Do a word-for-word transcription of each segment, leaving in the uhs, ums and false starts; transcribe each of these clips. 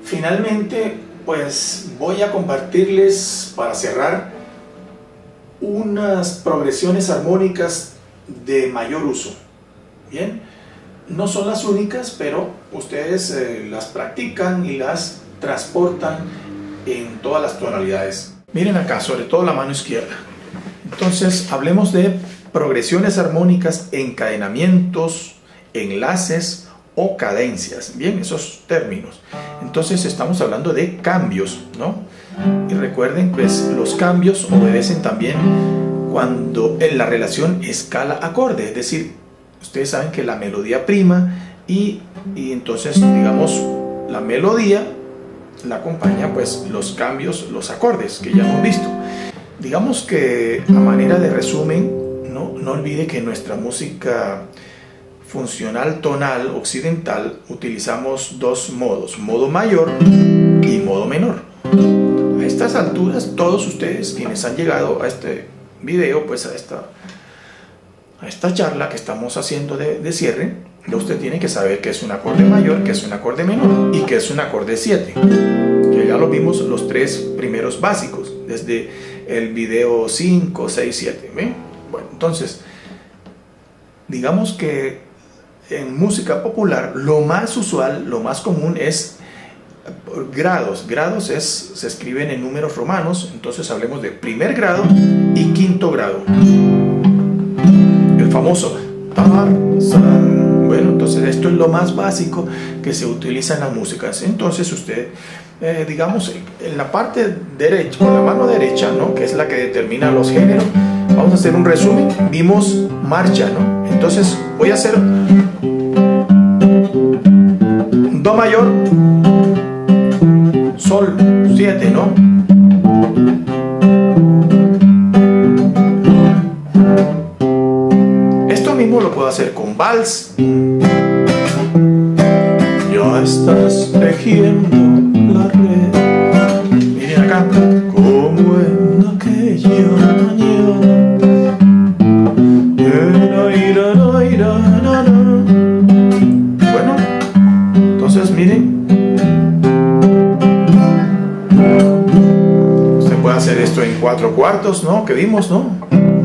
finalmente, pues voy a compartirles para cerrar unas progresiones armónicas de mayor uso. Bien, no son las únicas, pero ustedes eh, las practican y las transportan en todas las tonalidades. Miren acá, sobre todo la mano izquierda. Entonces, hablemos de progresiones armónicas, encadenamientos, enlaces o cadencias. Bien, esos términos. Entonces, estamos hablando de cambios, ¿no? Y recuerden, pues, los cambios obedecen también cuando en la relación escala-acorde. Es decir, ustedes saben que la melodía prima y, y entonces, digamos, la melodía la acompaña, pues, los cambios, los acordes que ya hemos visto. Digamos que a manera de resumen, no, no olvide que en nuestra música funcional tonal occidental utilizamos dos modos, modo mayor y modo menor. A estas alturas, todos ustedes quienes han llegado a este video, pues a esta, a esta charla que estamos haciendo de, de cierre, usted tiene que saber que es un acorde mayor, que es un acorde menor y que es un acorde siete, que ya lo vimos los tres primeros básicos desde el video cinco, seis, siete. ¿Ven? Bueno, entonces digamos que en música popular lo más usual, lo más común es grados. Grados es, se escriben en números romanos, entonces hablemos de primer grado y quinto grado. El famoso Tarzán. Bueno, entonces esto es lo más básico que se utiliza en las músicas. Entonces usted, eh, digamos, en la parte derecha, con la mano derecha, ¿no?, que es la que determina los géneros, vamos a hacer un resumen. Vimos marcha, ¿no? Entonces voy a hacer Do mayor, Sol siete, ¿no? Esto mismo lo puedo hacer con vals. Ya estás tejiendo la red. Miren acá. Como en aquella mañana. Bueno, entonces miren. Usted puede hacer esto en cuatro cuartos, ¿no? Que vimos, ¿no?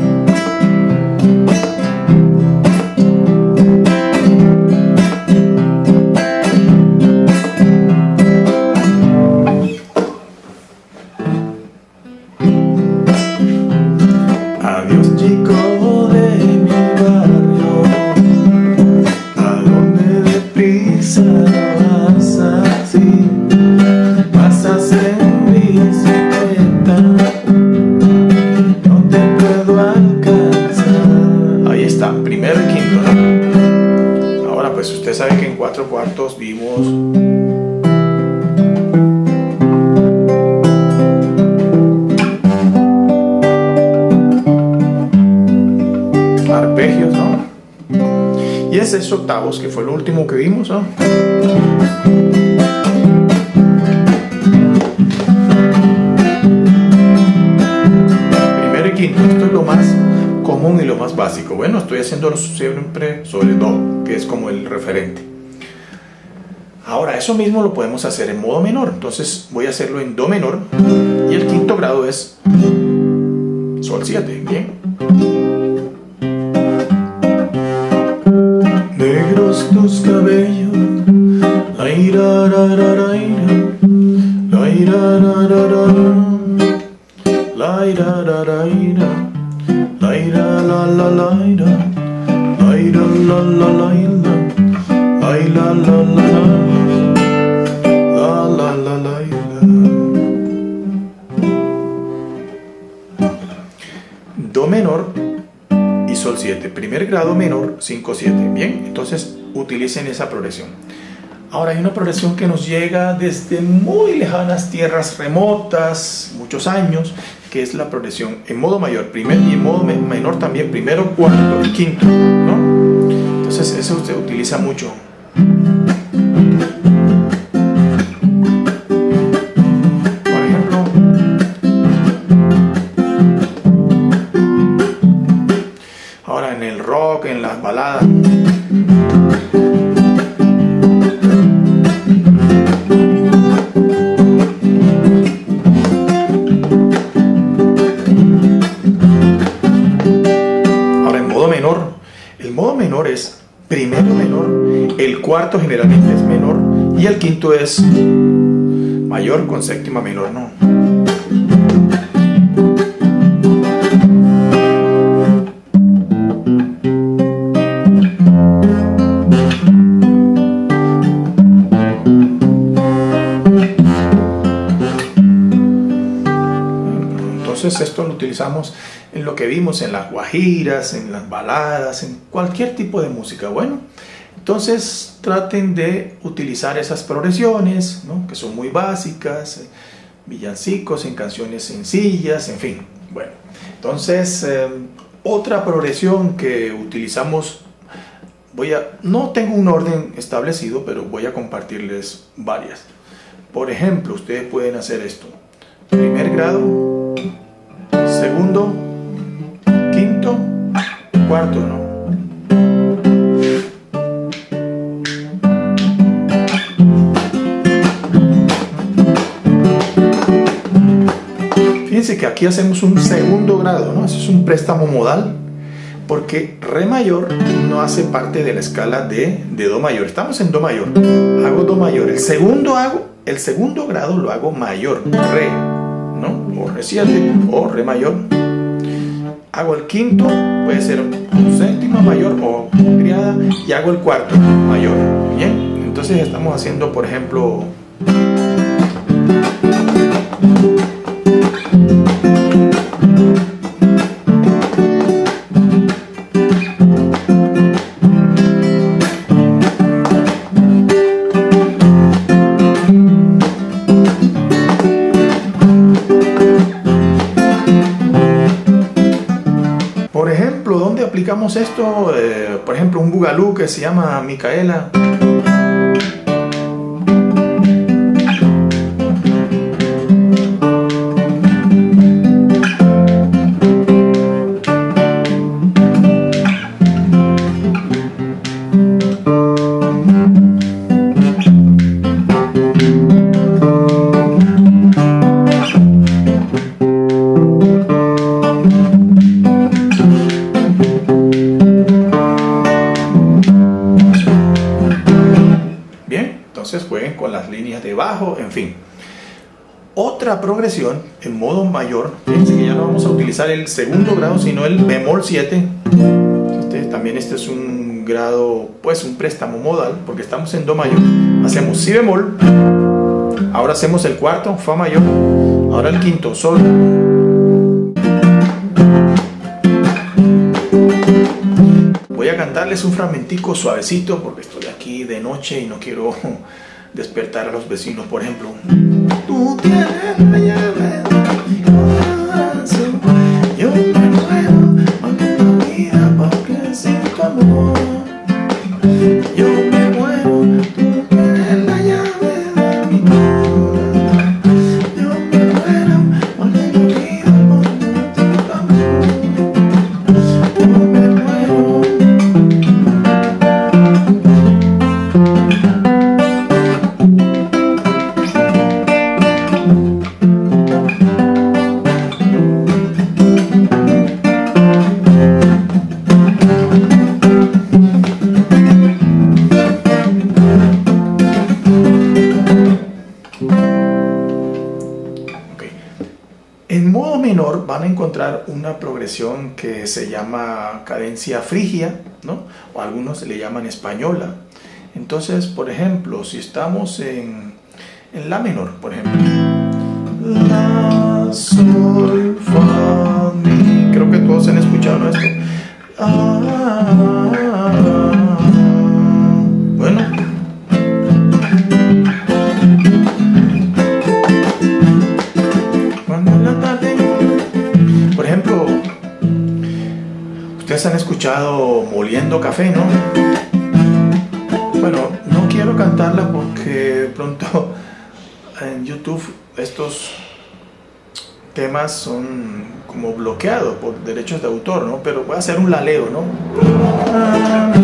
Adiós, chico de mi barrio, ¿a dónde deprisa vas así? Pasas en bicicleta, no te puedo alcanzar. Ahí está, primero y quinto, ¿no? Ahora pues usted sabe que en cuatro cuartos vimos arpegios, ¿no? Y ese es octavos, que fue lo último que vimos, ¿no? Primero y quinto, esto es lo más común y lo más básico. Bueno, estoy haciéndolo siempre sobre Do, que es como el referente. Ahora, eso mismo lo podemos hacer en modo menor. Entonces voy a hacerlo en Do menor y el quinto grado es Sol siete, ¿bien? Negros tus cabellos, la ira, ra, ra, ra, ira, la ira, ra, ra, ra, la ira, ra, ra, ira, la ira, la, la, la, ira, la ira, la, la, la, ira, la ira, la, la, la, la, la, la, ira. Do menor y Sol siete, primer grado menor, cinco siete. Bien, entonces utilicen esa progresión. Ahora hay una progresión que nos llega desde muy lejanas tierras remotas, muchos años, que es la progresión en modo mayor, primer, y en modo menor también, primero, cuarto y quinto, ¿no? Entonces eso se utiliza mucho. En el rock, en las baladas. menor es primero menor, el cuarto generalmente es menor y el quinto es mayor con séptima menor, ¿no? Entonces esto lo utilizamos en lo que vimos en las guajiras, en las baladas, en cualquier tipo de música. Bueno, entonces traten de utilizar esas progresiones, ¿no? Que son muy básicas, villancicos en canciones sencillas, en fin. Bueno, entonces eh, otra progresión que utilizamos, voy a, no tengo un orden establecido, pero voy a compartirles varias. Por ejemplo, ustedes pueden hacer esto: primer grado, segundo, quinto, cuarto, ¿no? Fíjense que aquí hacemos un segundo grado, ¿no? Eso es un préstamo modal, porque re mayor no hace parte de la escala de, de do mayor. Estamos en do mayor, hago do mayor, el segundo hago, el segundo grado lo hago mayor, re, ¿no? O re siete o re mayor. Hago el quinto, puede ser un séptima mayor o criada, y hago el cuarto mayor. Bien, entonces estamos haciendo, por ejemplo, ¿dónde aplicamos esto? Eh, por ejemplo, un bugalú que se llama Micaela. Entonces jueguen con las líneas de bajo, en fin. Otra progresión en modo mayor, fíjense que ya no vamos a utilizar el segundo grado, sino el bemol siete. Este, también este es un grado, pues un préstamo modal, porque estamos en do mayor. Hacemos si bemol, ahora hacemos el cuarto, fa mayor, ahora el quinto, sol. Voy a cantarles un fragmentico suavecito porque estoy aquí de noche y no quiero despertar a los vecinos. Por ejemplo, tú tienes la llave de mi corazón, yo me muero aunque la vida porque sin tu amor, yo me muero, tú tienes la llave de mi corazón, yo me muero aunque la vida porque sin tu amor, yo me muero. En modo menor van a encontrar una progresión que se llama cadencia frigia, ¿no? O algunos le llaman española. Entonces, por ejemplo, si estamos en, en la menor, por ejemplo, la, sol, fa, mi, creo que todos han escuchado, ¿no? Esto. Ah, bueno. Por ejemplo, ustedes han escuchado Moliendo Café, ¿no? Bueno, no quiero cantarla porque de pronto en YouTube estos temas son como bloqueados por derechos de autor, ¿no? Pero voy a hacer un laleo, ¿no?